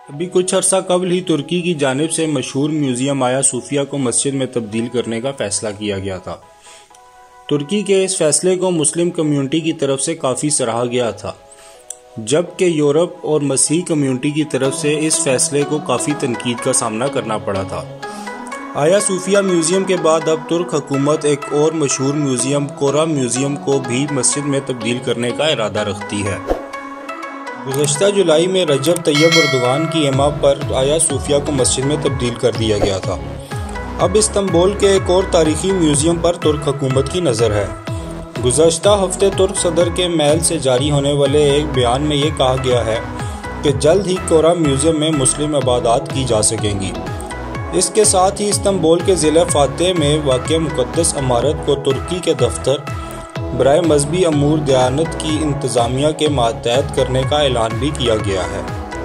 ابھی کچھ عرصہ قبل ہی ترکی کی جانب سے مشہور میوزیم آیا صوفیہ کو مسجد میں تبدیل کرنے کا فیصلہ کیا گیا تھا۔ ترکی کے اس فیصلے کو مسلم کمیونٹی کی طرف سے کافی سراہا گیا تھا، جبکہ یورپ اور مسیحی کمیونٹی کی طرف سے اس فیصلے کو کافی تنقید کا سامنا کرنا پڑا تھا۔ آیا صوفیہ میوزیم کے بعد اب ترک حکومت ایک اور مشہور میوزیم کورا میوزیم کو بھی مسجد میں تبدیل کرنے کا ارادہ رکھتی ہے۔ گزشتہ جولائی میں رجب طیب اردوغان کی حمایت پر آیا صوفیہ کو مسجد میں تبدیل کر دیا گیا تھا۔ اب استنبول کے ایک اور تاریخی میوزیم پر ترک حکومت کی نظر ہے۔ گزشتہ ہفتے ترک صدر کے میل سے جاری ہونے والے ایک بیان میں یہ کہا گیا ہے کہ جلد ہی کورا میوزیم میں مسلم عبادات کی جا سکیں گی۔ اس کے ساتھ ہی استنبول کے ضلع فاتح میں واقع مقدس عمارت کو ترکی کے دفتر برائے مذہبی امور دیانت کی انتظامیہ کے ماتحت کرنے کا اعلان بھی کیا گیا ہے۔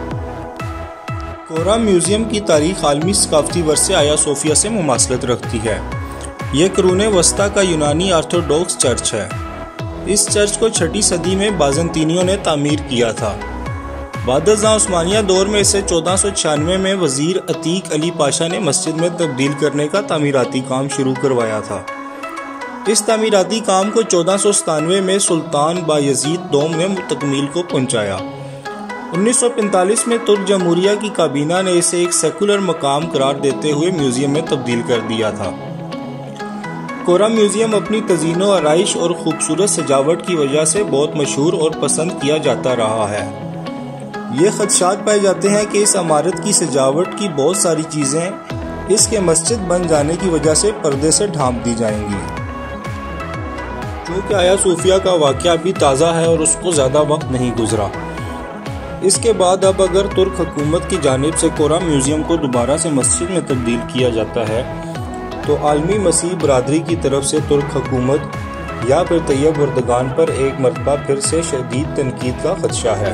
کورا میوزیم کی تاریخ عالمی ثقافتی ورثے آیا صوفیہ سے مماثلت رکھتی ہے۔ یہ قرون وسطیٰ کا یونانی آرتھوڈوکس چرچ ہے۔ اس چرچ کو 6 صدی میں بازنطینیوں نے تعمیر کیا تھا۔ بعد ازاں عثمانیہ دور میں اسے 1496 میں وزیر عتیق علی پاشا نے مسجد میں تبدیل کرنے کا تعمیراتی کام شروع کروایا تھا۔ اس تعمیراتی کام کو 1497 میں سلطان بایزید دوم نے تکمیل کو پہنچایا۔ 1945 میں ترک جمہوریہ کی کابینہ نے اسے ایک سیکولر مقام قرار دیتے ہوئے میوزیم میں تبدیل کر دیا تھا۔ کورا میوزیم اپنی تزئین و آرائش اور خوبصورت سجاوٹ کی وجہ سے بہت مشہور اور پسند کیا جاتا رہا ہے۔ یہ خدشات پائے جاتے ہیں کہ اس عمارت کی سجاوٹ کی بہت ساری چیزیں اس کے مسجد بن جانے کی وجہ سے پردے سے ڈھانپ دی جائیں گی۔ چونکہ آیا صوفیہ کا واقعہ ابھی تازہ ہے اور اس کو زیادہ وقت نہیں گزرا، اس کے بعد اب اگر ترک حکومت کی جانب سے کورا میوزیم کو دوبارہ سے مسجد میں تبدیل کیا جاتا ہے تو عالمی مسیحی برادری کی طرف سے ترک حکومت یا پھر طیب اردوغان پر ایک مرتبہ پھر سے شدید تنقید کا خدشہ ہے۔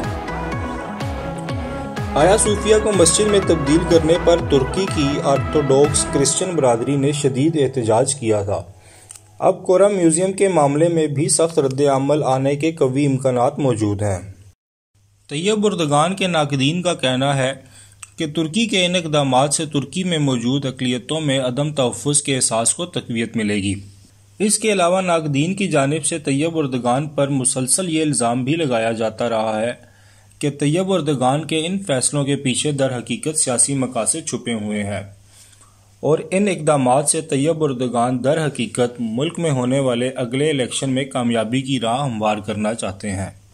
آیا صوفیہ کو مسجد میں تبدیل کرنے پر ترکی کی آرتھوڈوکس کرسچن برادری نے شدید احتجاج کیا تھا۔ اب کورا میوزیم کے معاملے میں بھی سخت رد عمل آنے کے قوی امکانات موجود ہیں۔ طیب اردوغان کے ناقدین کا کہنا ہے کہ ترکی کے ان اقدامات سے ترکی میں موجود اقلیتوں میں عدم تحفظ کے احساس کو تقویت ملے گی۔ اس کے علاوہ ناقدین کی جانب سے طیب اردوغان پر مسلسل یہ الزام بھی لگایا جاتا رہا ہے کہ طیب اردوغان کے ان فیصلوں کے پیچھے در حقیقت سیاسی مقاصد چھپے ہوئے ہیں اور ان اقدامات سے طیب اردوغان در حقیقت ملک میں ہونے والے اگلے الیکشن میں کامیابی کی راہ ہموار کرنا چاہتے ہیں۔